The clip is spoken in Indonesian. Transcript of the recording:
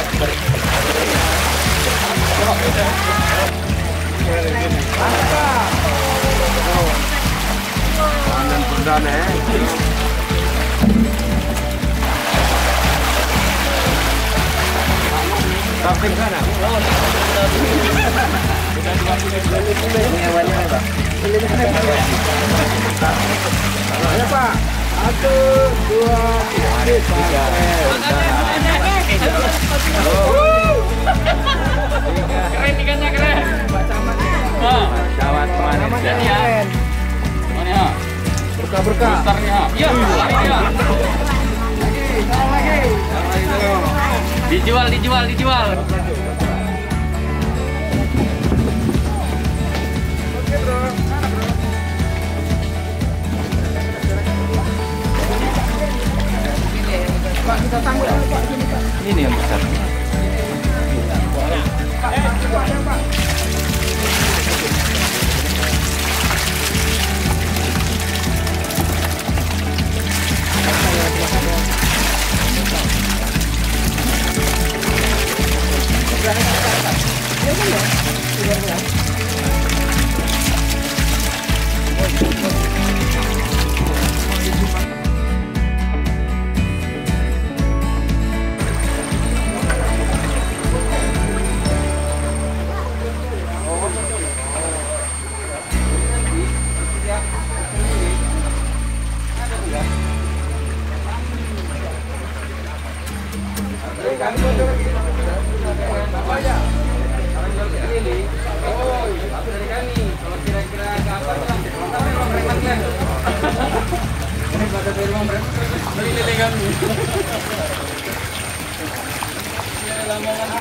Panen perdana Tapi sana. Ya Pak. 1, 2, 3. Keren ikannya keren. Cawat mana? Keren. Mana? Berkah-berkah. Besarnya. Iya, larinya. Lagi. Dijual. Pak, kita sambut Pak. Ini yang besar. Beli lele kami.